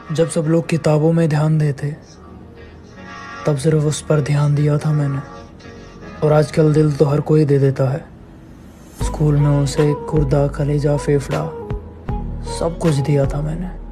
जब सब लोग किताबों में ध्यान देते तब सिर्फ उस पर ध्यान दिया था मैंने। और आजकल दिल तो हर कोई दे देता है। स्कूल में उसे गुर्दा कलेजा फेफड़ा सब कुछ दिया था मैंने।